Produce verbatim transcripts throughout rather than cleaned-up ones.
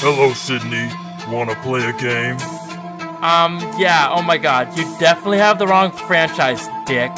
Hello, Sydney. Wanna play a game? Um, yeah, oh my god, you definitely have the wrong franchise, dick.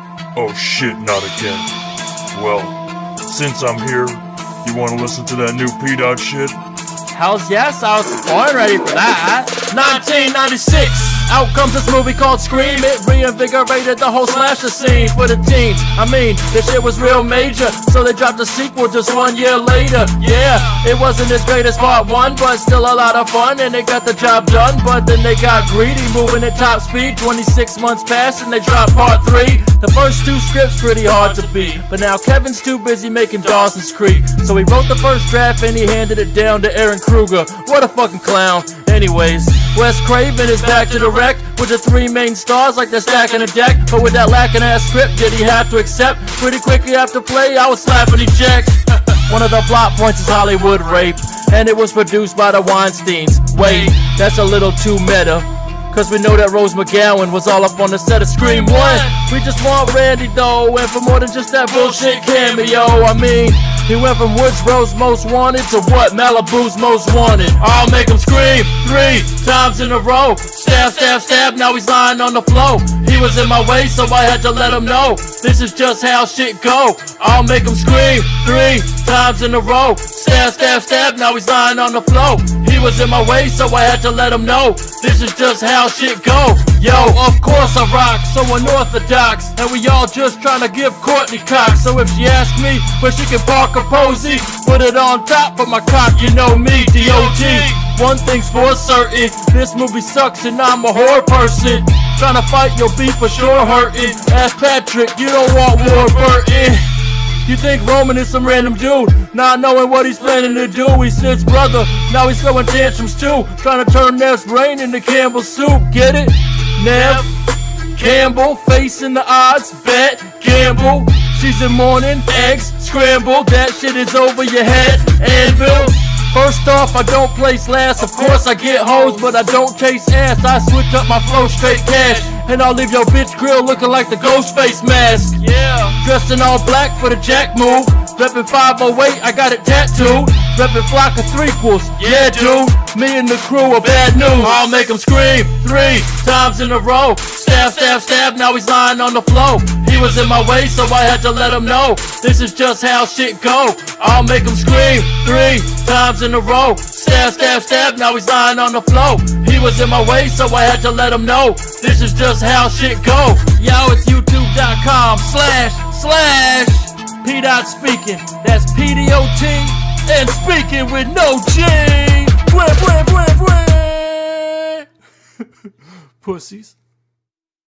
Oh shit, not again. Well, since I'm here, you wanna listen to that new P-Dot shit? Hells yes, I was born ready for that. nineteen ninety-six, out comes this movie called Scream. It reinvigorated the whole slasher scene for the teens. I mean, this shit was real major, so they dropped a sequel just one year later. Yeah, it wasn't as great as part one, but still a lot of fun, and they got the job done. But then they got greedy, moving at top speed. twenty-six months passed and they dropped part three. The first two scripts pretty hard to beat, but now Kevin's too busy making Dawson's Creek, so he wrote the first draft and he handed it down to Aaron Kruger. What a fucking clown. Anyways, Wes Craven is back to direct with the three main stars like they're stacking a deck. But with that lacking ass script, did he have to accept? Pretty quickly after play, I was slapping eject. One of the plot points is Hollywood rape, and it was produced by the Weinsteins. Wait, that's a little too meta, cause we know that Rose McGowan was all up on the set of Scream one. We just want Randy though, and for more than just that bullshit cameo. I mean, he went from Woodsboro's Most Wanted to what? Malibu's Most Wanted. I'll make him scream three times in a row. Stab, stab, stab, now he's lying on the floor. He was in my way, so I had to let him know this is just how shit go. I'll make him scream three times in a row. Stab, stab, stab, now he's lying on the floor. He was in my way, so I had to let him know this is just how shit go. Yo, of course I rock, so unorthodox, and we all just trying to give Courtney cock. So if she asks me where she can park her posy, put it on top of my cock, you know me, D O G. One thing's for certain, this movie sucks and I'm a horror person. Trying to fight your beef for sure hurting. Ask Patrick, you don't want Warburton. You think Roman is some random dude, not knowing what he's planning to do. He's Sid's brother, now he's throwing tantrums too, trying to turn Nev's brain into Campbell's soup. Get it? Nev Campbell, facing the odds, bet, gamble. She's in morning, eggs, scrambled, that shit is over your head, anvil. First off, I don't place last. Of course I get hoes, but I don't chase ass. I switch up my flow, straight cash, and I'll leave your bitch grill looking like the Ghostface mask. Yeah, dressed in all black for the Jack move. Reppin' five oh eight, I got it tattooed. Reppin' flock of threequels, yeah dude. Me and the crew are bad news. I'll make him scream three times in a row. Stab, stab, stab, now he's lying on the floor. He was in my way, so I had to let him know this is just how shit go. I'll make him scream three times in a row. Stab, stab, stab, now he's lying on the floor. He was in my way, so I had to let him know this is just how shit go. Yo, it's youtube.com slash slash P-Dot speaking. That's P D O T and speaking with no G. Bwah, bwah, bwah, bwah. Pussies.